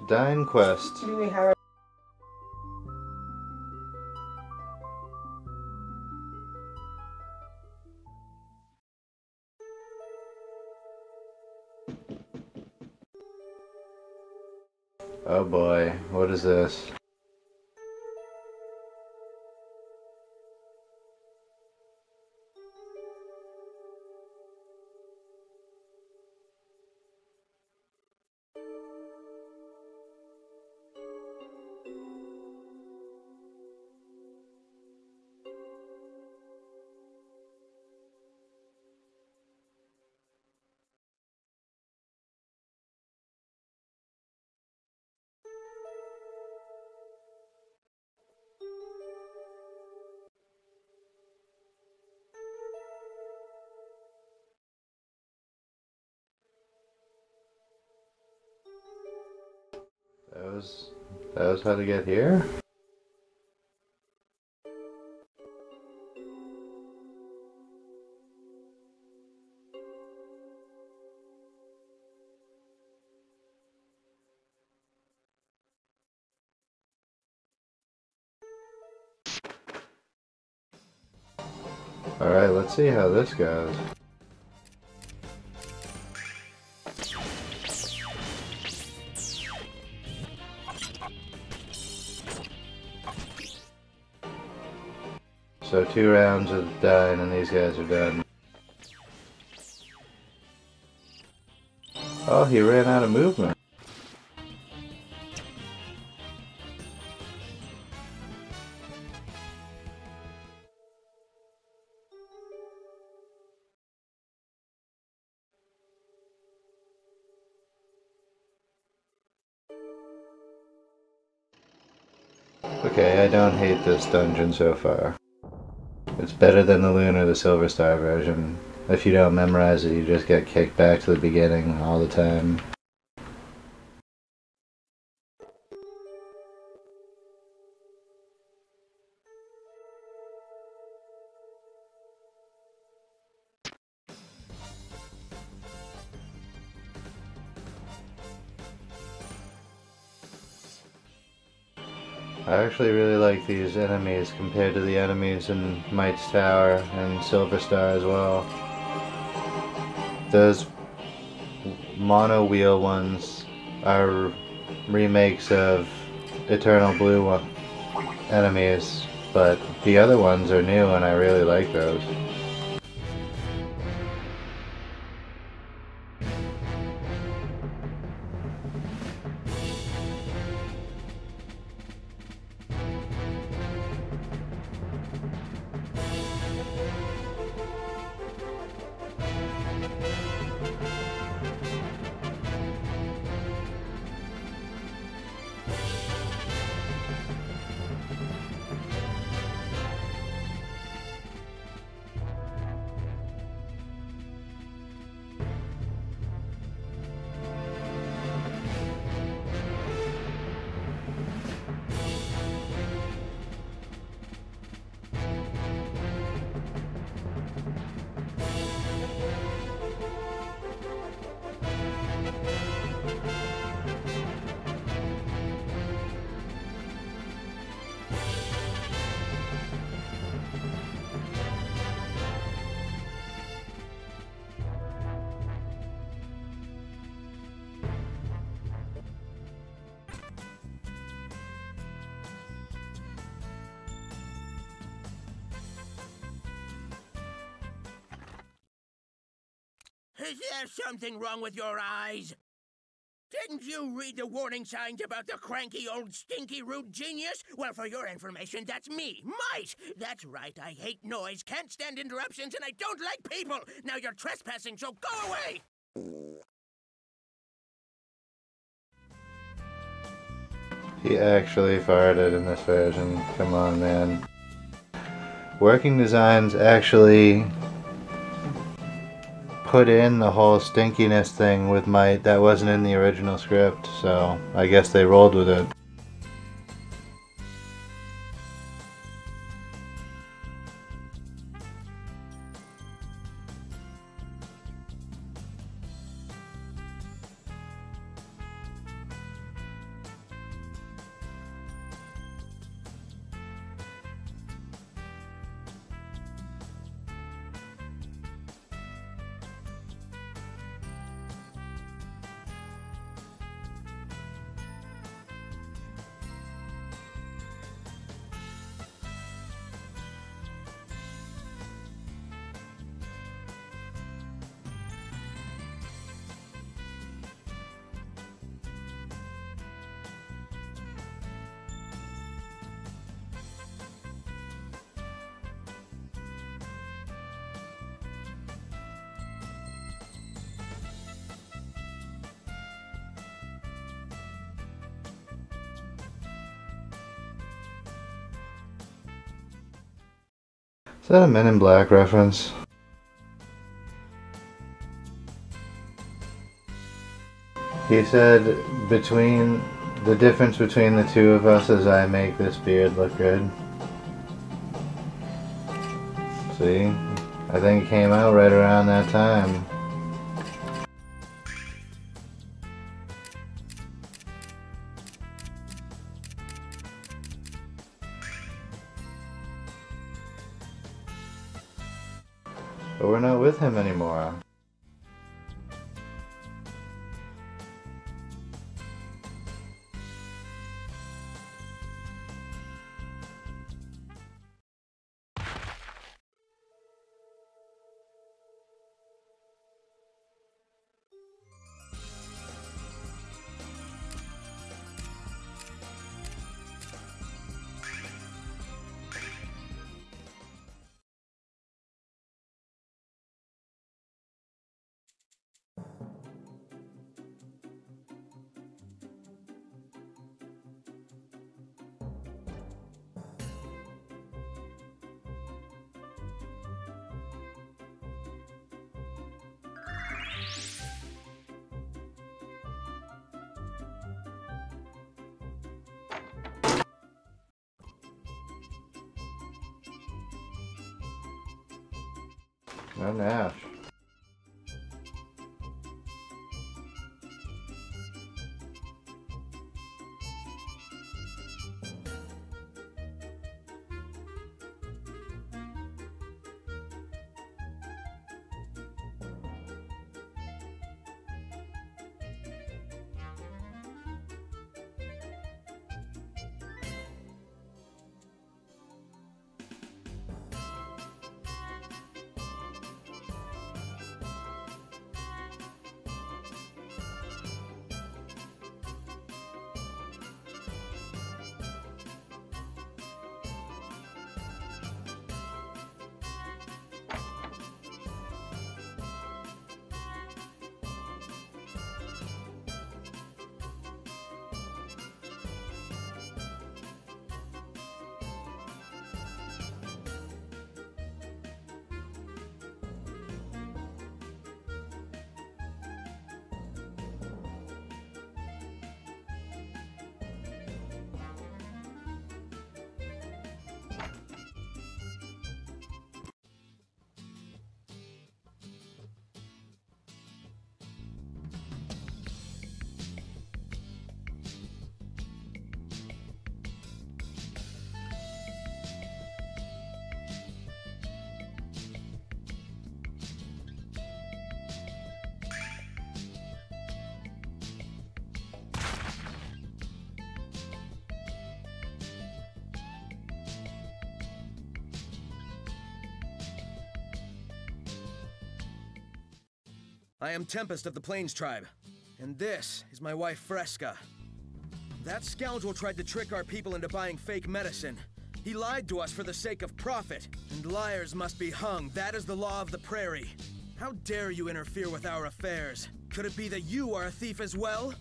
Dine Quest. Do we have Oh boy, what is this? That was how to get here? Alright, let's see how this goes. So 2 rounds of Dine and these guys are done. Oh, he ran out of movement. Okay, I don't hate this dungeon so far. It's better than the Lunar, the Silver Star version. If you don't memorize it, you just get kicked back to the beginning all the time. I actually really like these enemies compared to the enemies in Might's Tower and Silver Star as well. Those mono wheel ones are remakes of Eternal Blue enemies, but the other ones are new and I really like those. Is there something wrong with your eyes? Didn't you read the warning signs about the cranky old stinky rude genius? Well, for your information, that's me, Might! That's right, I hate noise, can't stand interruptions, and I don't like people! Now you're trespassing, so go away! He actually farted in this version. Come on, man. Working Designs actually put in the whole stinkiness thing with Might that wasn't in the original script, so I guess they rolled with it. Is that a Men in Black reference? He said, the difference between the two of us is I make this beard look good. See? I think it came out right around that time. But we're not with him anymore. No Nash. I am Tempest of the Plains Tribe, and this is my wife Fresca. That scoundrel tried to trick our people into buying fake medicine. He lied to us for the sake of profit, and liars must be hung. That is the law of the prairie. How dare you interfere with our affairs? Could it be that you are a thief as well?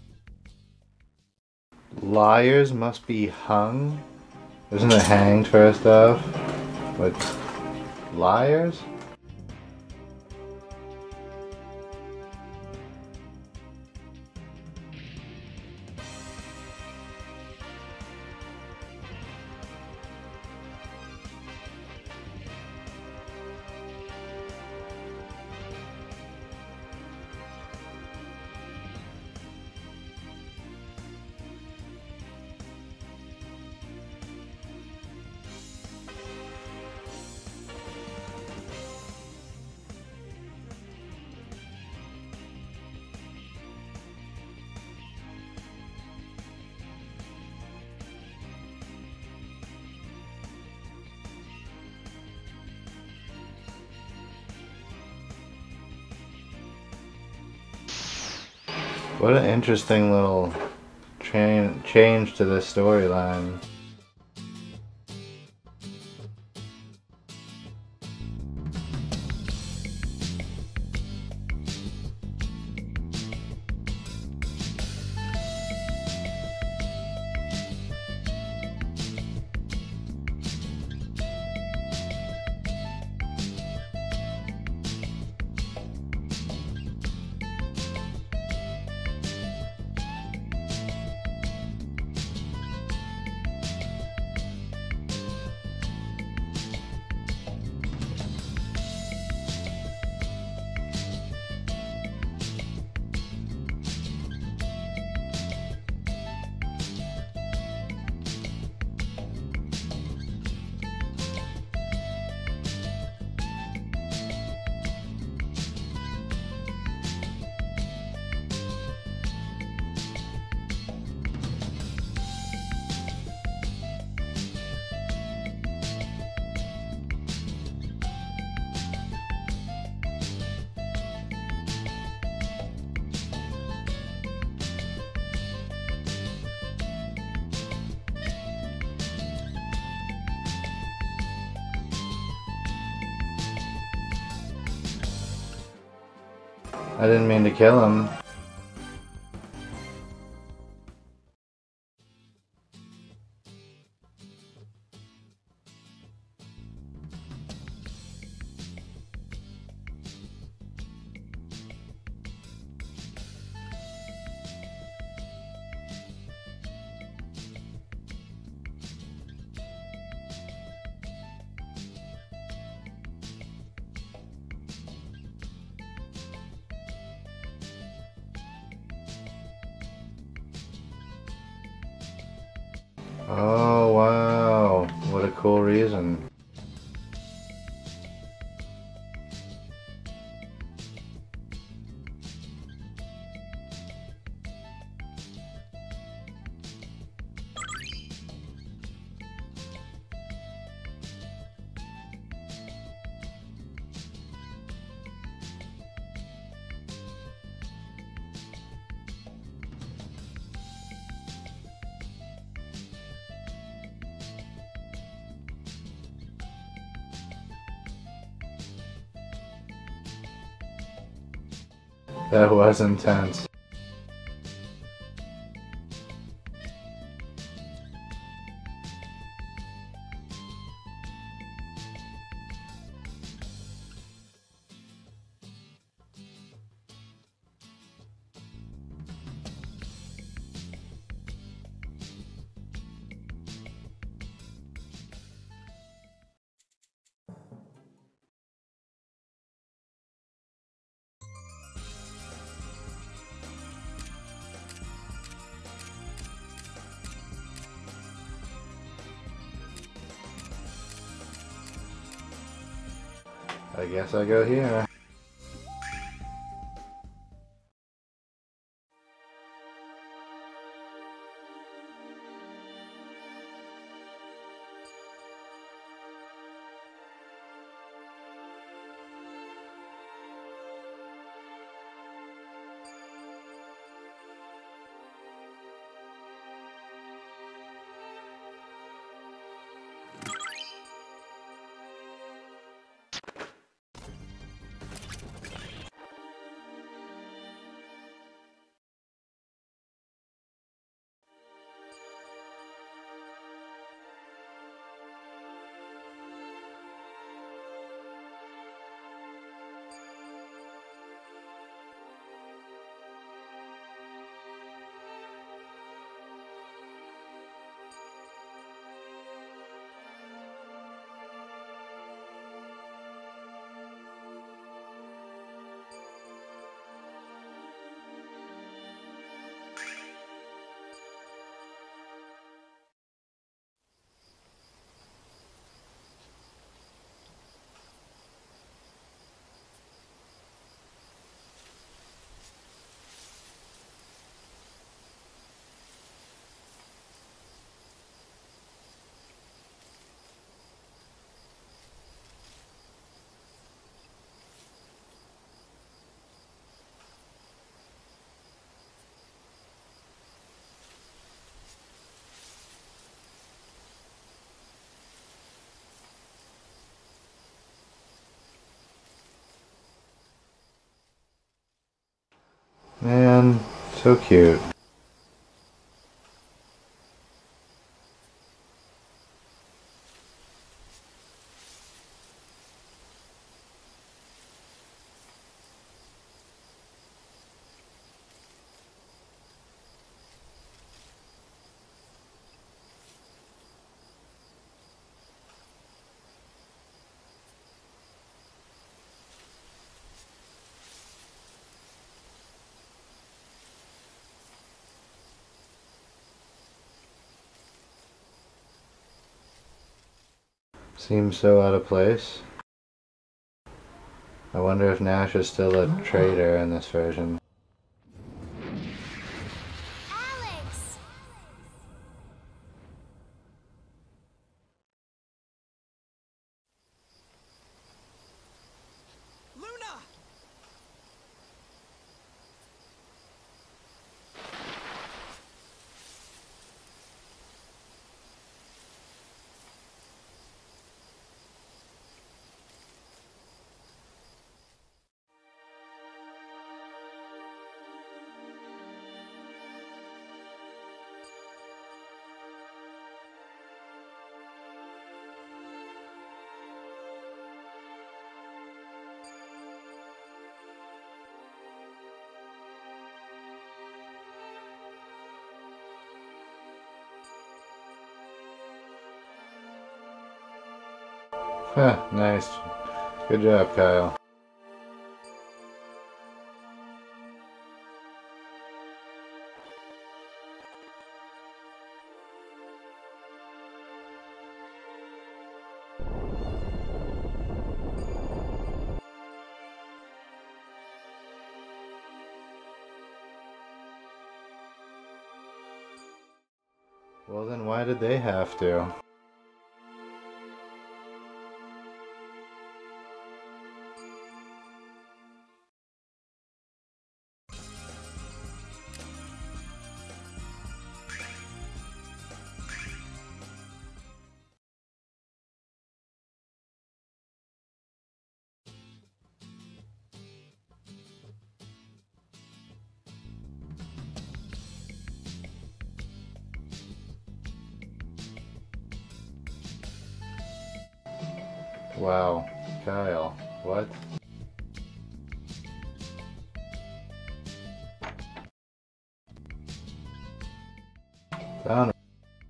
Liars must be hung? Isn't it hanged first off? But liars? What an interesting little change to this storyline. I didn't mean to kill him. Oh wow, what a cool reason. That was intense. I guess I go here. Man, so cute. Seems so out of place. I wonder if Nash is still a traitor in this version. Alex! Luna! Huh, nice. Good job, Kyle. Well then why did they have to? Wow, Kyle, what? Found.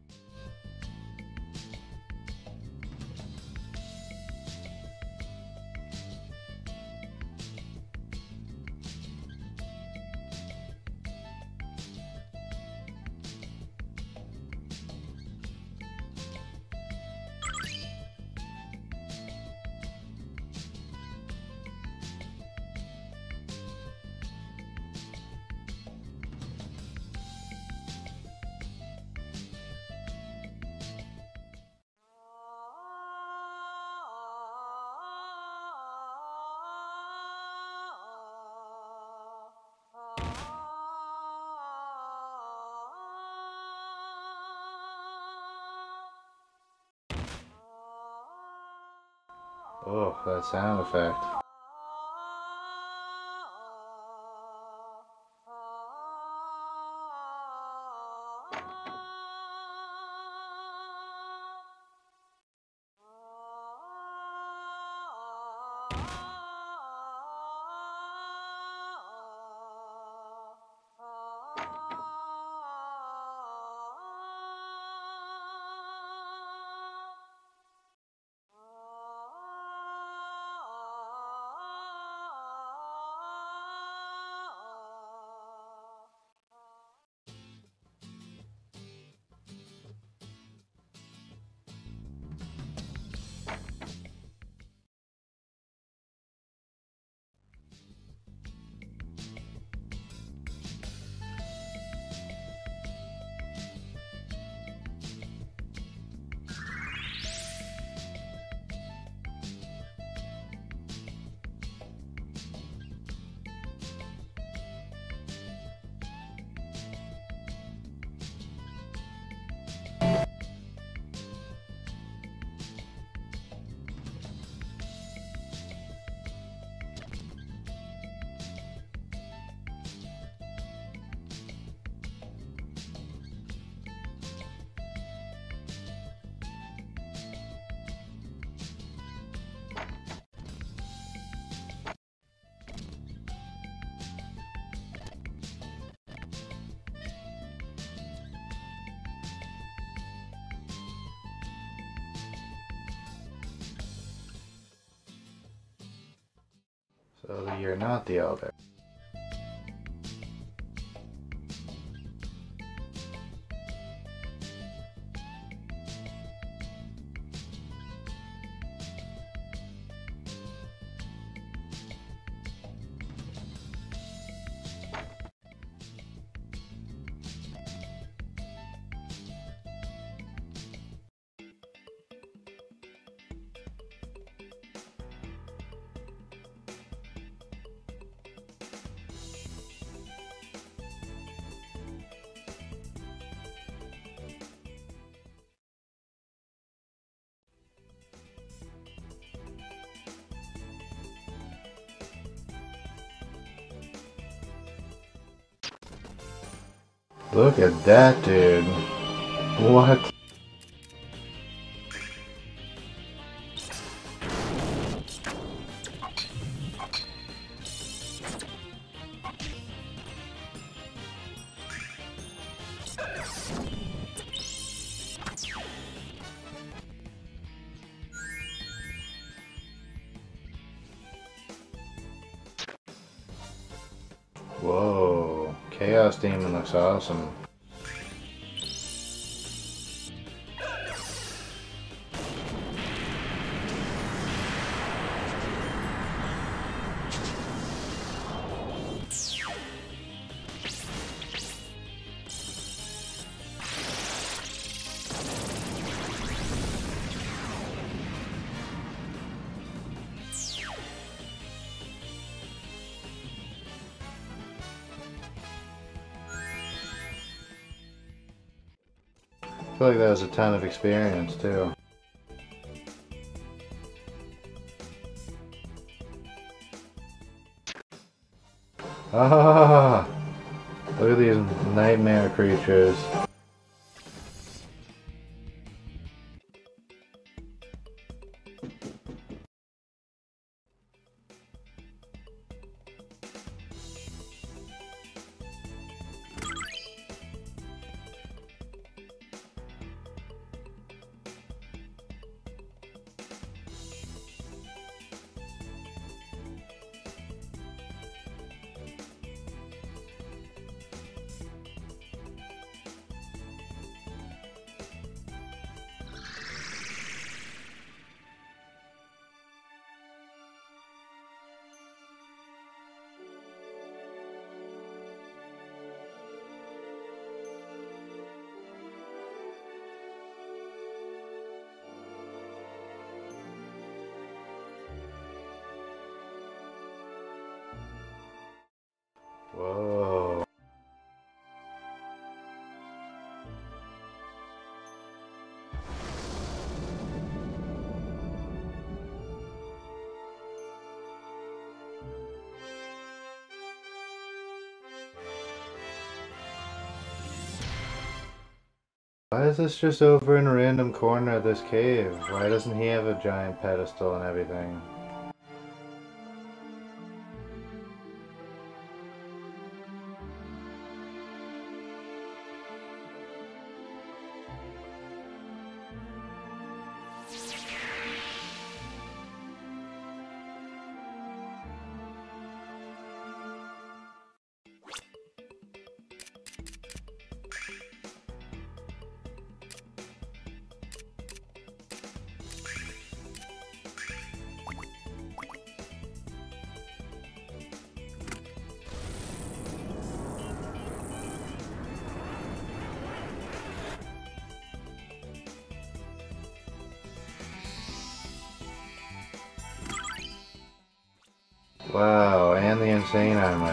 Oh, that sound effect. So you're not the Elder. Look at that dude. What? Whoa, Chaos Demon looks awesome. I feel like that was a ton of experience too. Ah! Look at these nightmare creatures. Whoa. Why is this just over in a random corner of this cave? Why doesn't he have a giant pedestal and everything? Wow, and the insane armor.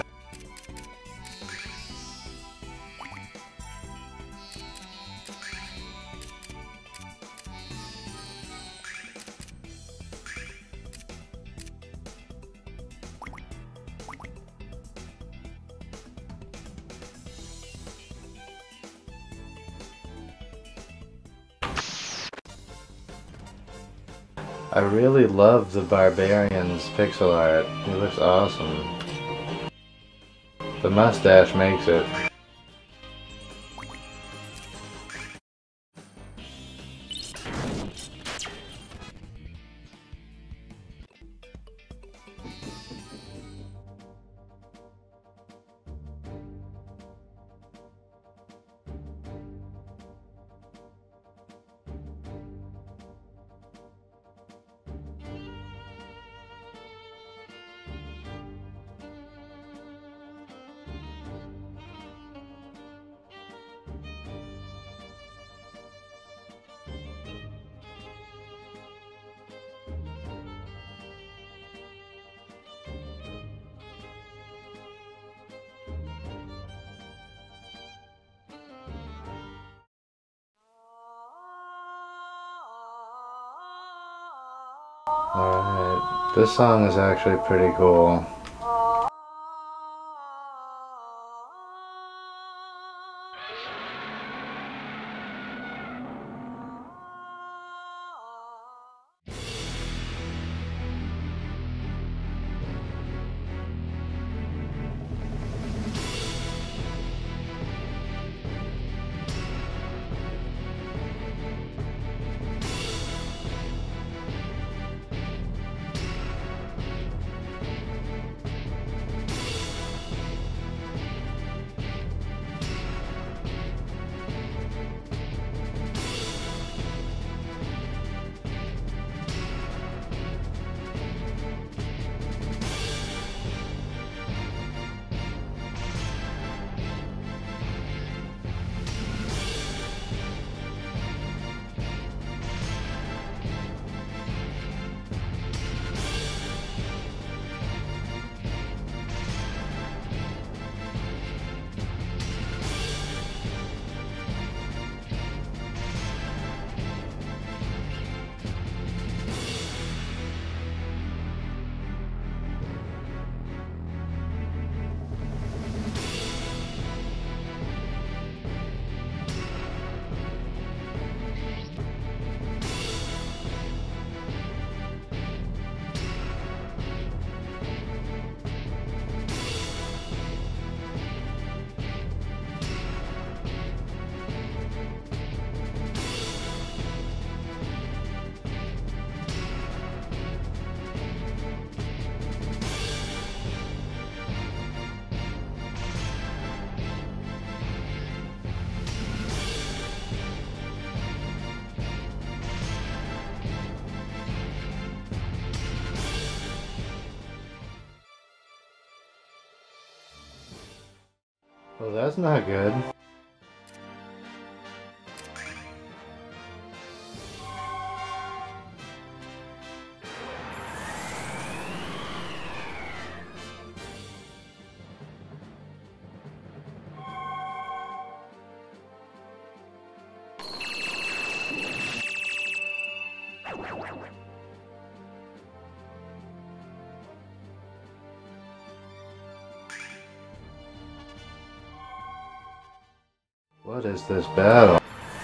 I really love the Barbarian's pixel art. He looks awesome. The mustache makes it. Alright, this song is actually pretty cool. Well, that's not good. What is this battle?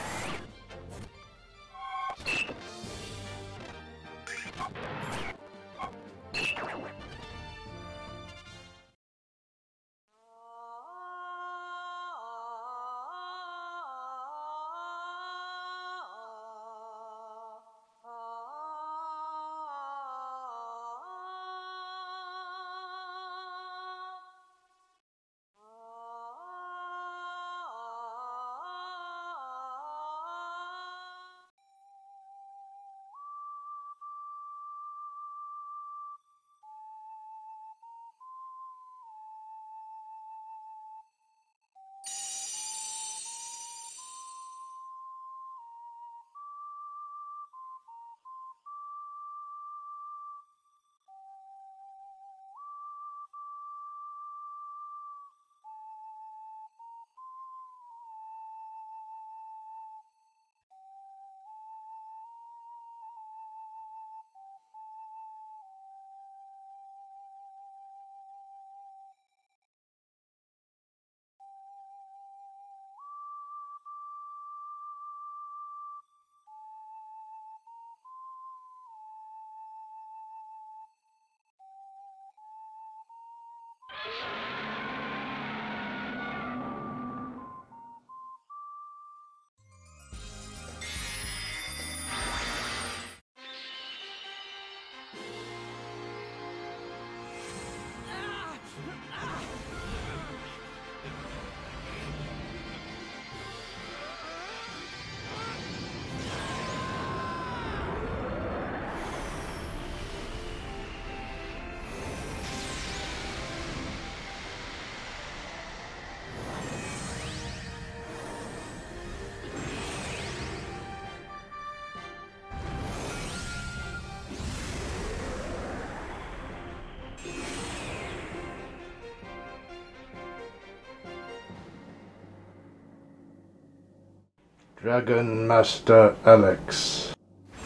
Dragon Master Alex.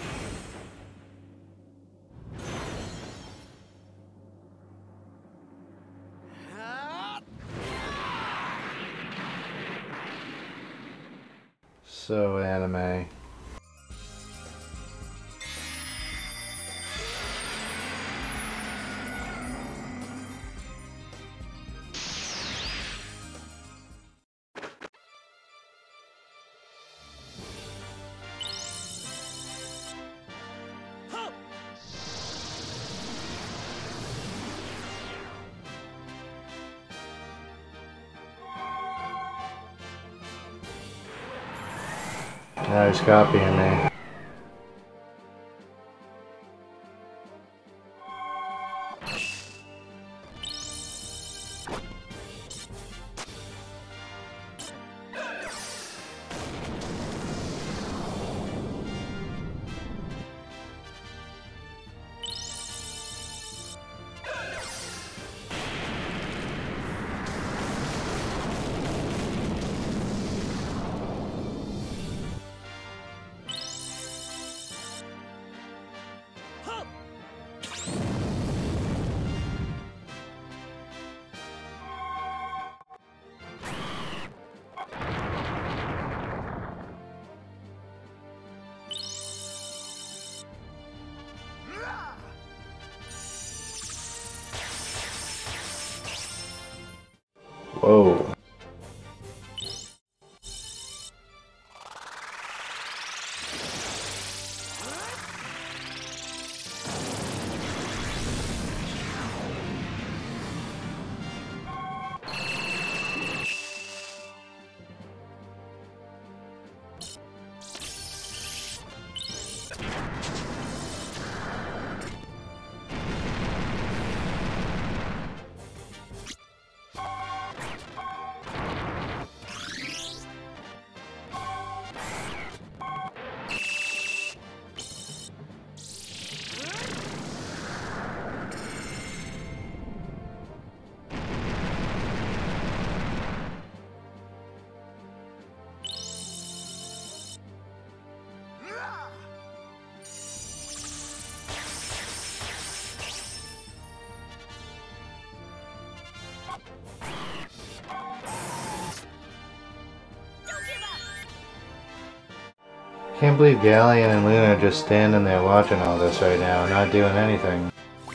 So anime. Now he's copying me. Whoa. Can't believe Galleon and Luna are just standing there watching all this right now, not doing anything.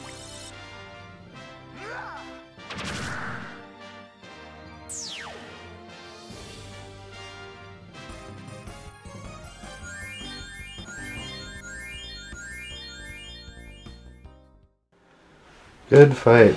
Good fight.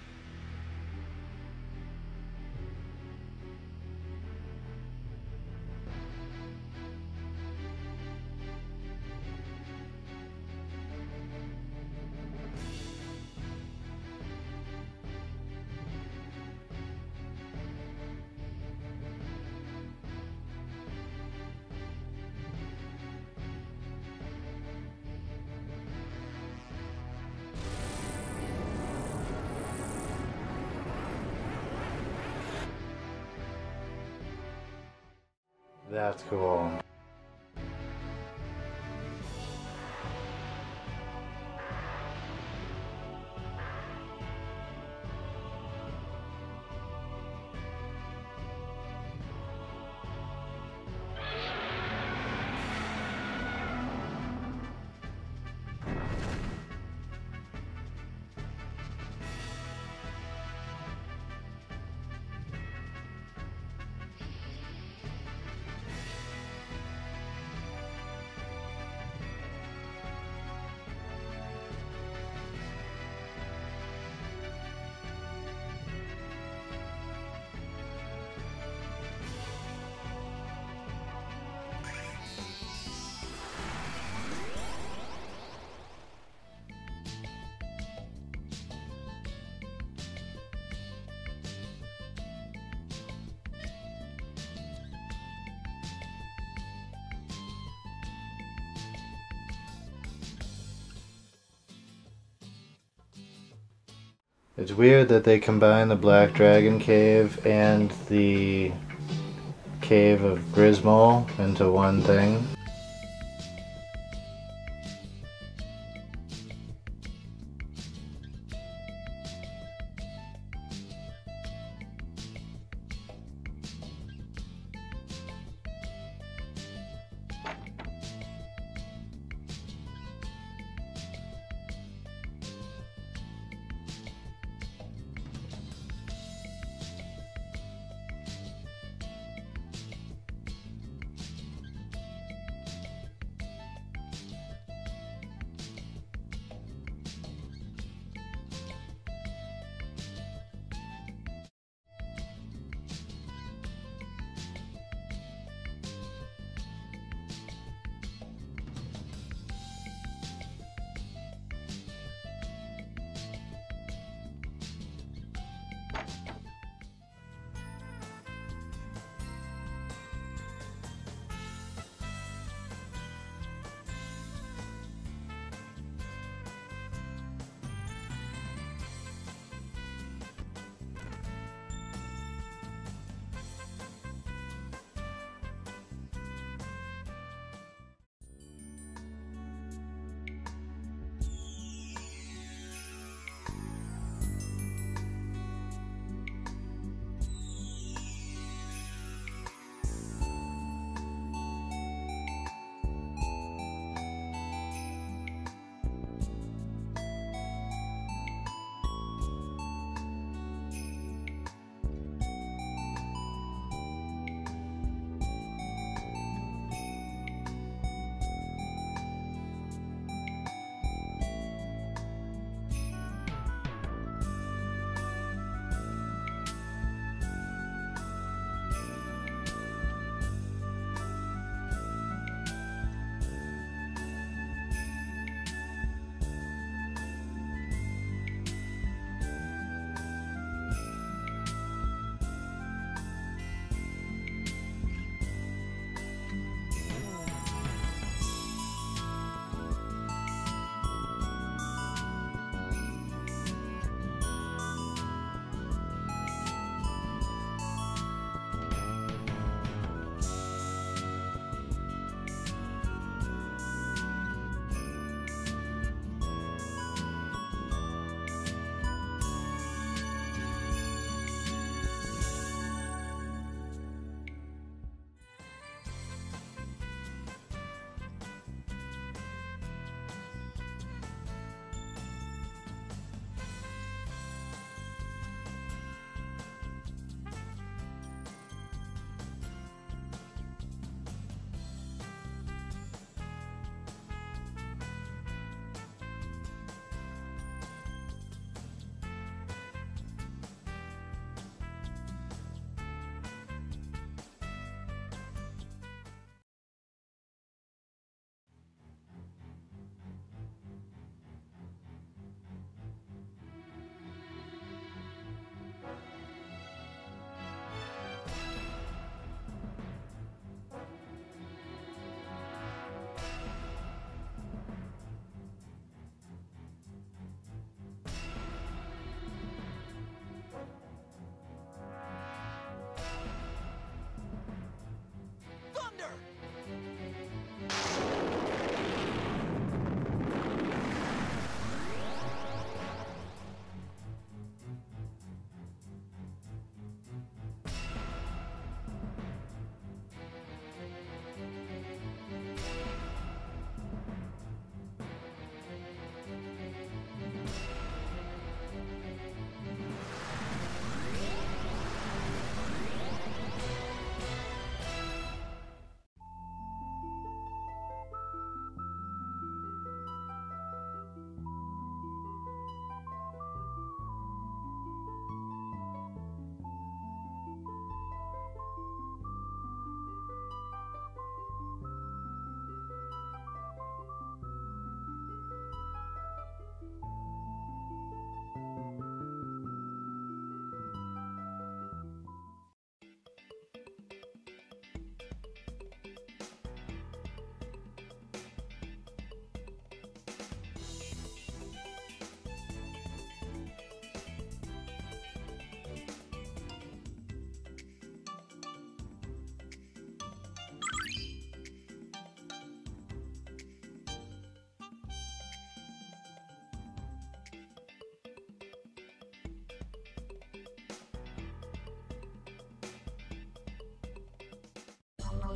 That's cool. It's weird that they combine the Black Dragon Cave and the Cave of Grismole into one thing.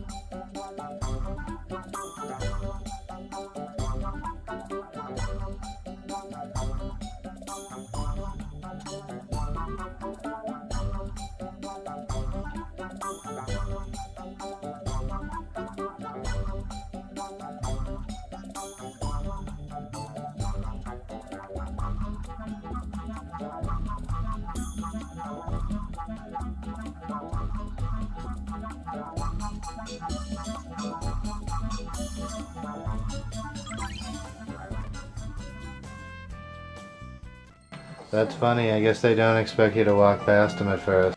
That's funny, I guess they don't expect you to walk past them at first.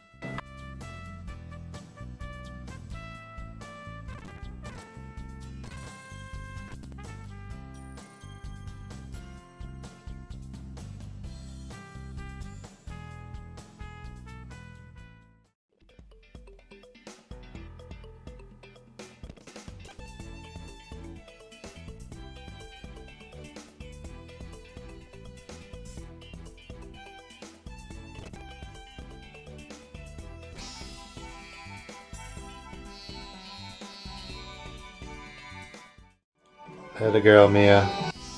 Hey, the girl, Mia.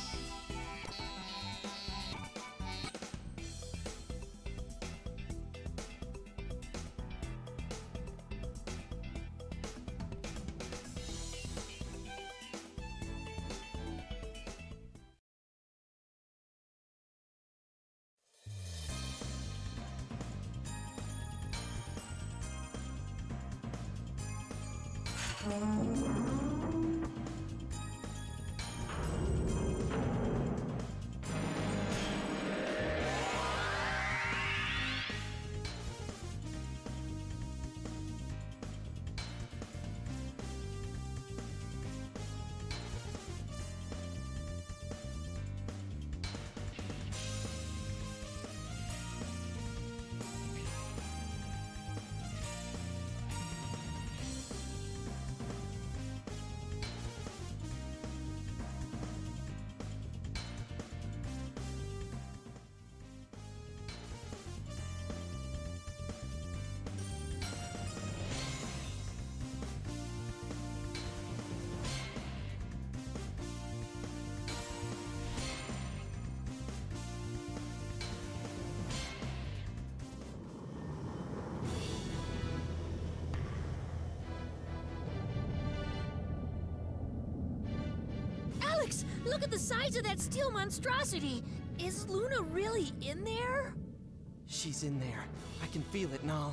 Alex, look at the size of that steel monstrosity! Is Luna really in there? She's in there. I can feel it, Nal.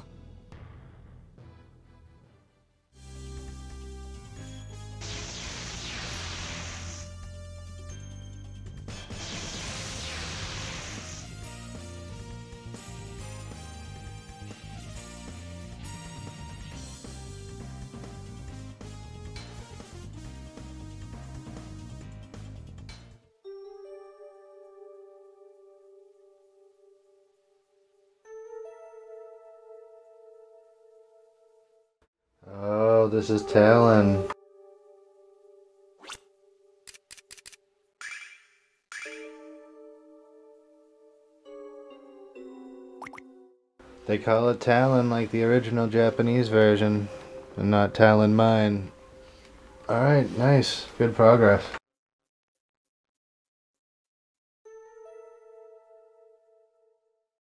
Oh, this is Talon. They call it Talon like the original Japanese version, and not Talon Mine. Alright, nice. Good progress.